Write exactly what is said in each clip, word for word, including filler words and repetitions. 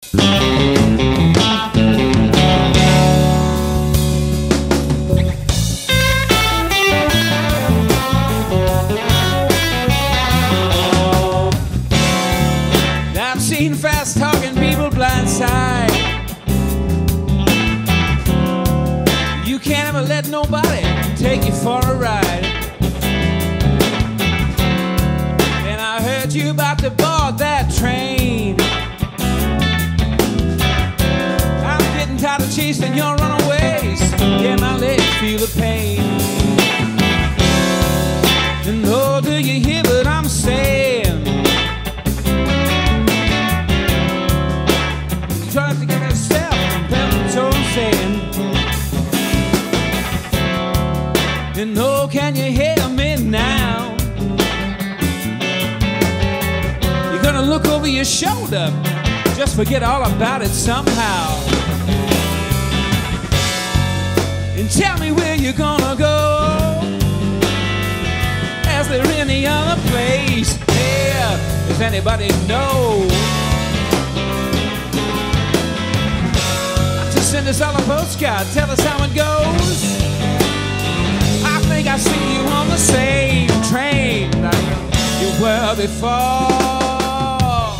I've seen fast-talking people blindside. You can't ever let nobody take you for a ride. And I heard you about to board that train. I'm getting tired of chasing your runaways. Yeah, my legs feel the pain. And oh, do you hear what I'm saying? Trying to get yourself from Pemberton saying, and oh, can you hear me now? You're gonna look over your shoulder, just forget all about it somehow, and tell me where you're gonna go. Is there any other place? Yeah, does anybody know? Send us all a postcard, tell us how it goes. I think I see you on the same train like you were before.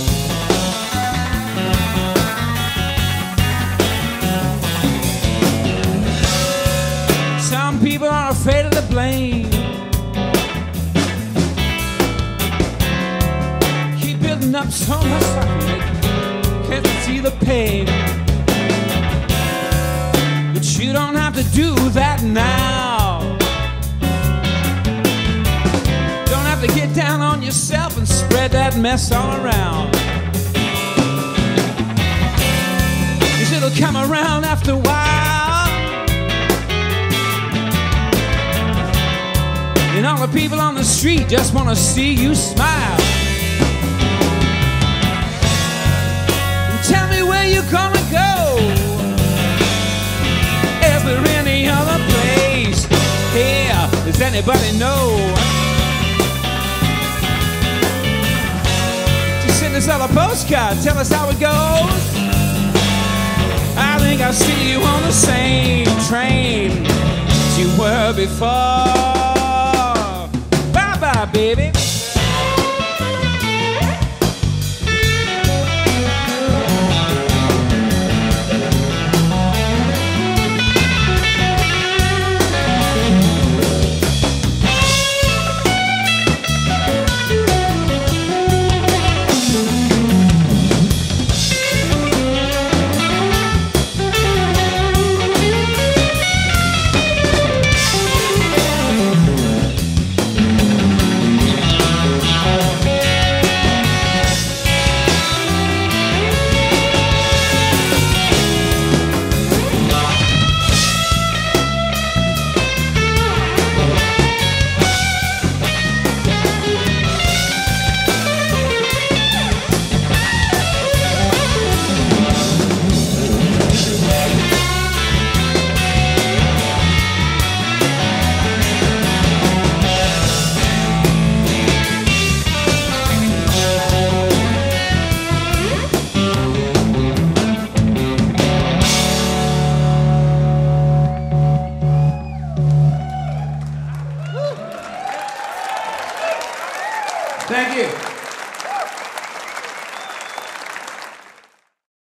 Some people are afraid of the blame. Keep building up so much suffering, can't see the pain. You don't have to do that now. Don't have to get down on yourself and spread that mess all around. 'Cause it'll come around after a while. And all the people on the street just want to see you smile. And tell me where you're gonna go. Is there any other place? Here, does anybody know? Just send us all a postcard, tell us how it goes. I think I see you on the same train as you were before. Bye-bye, baby.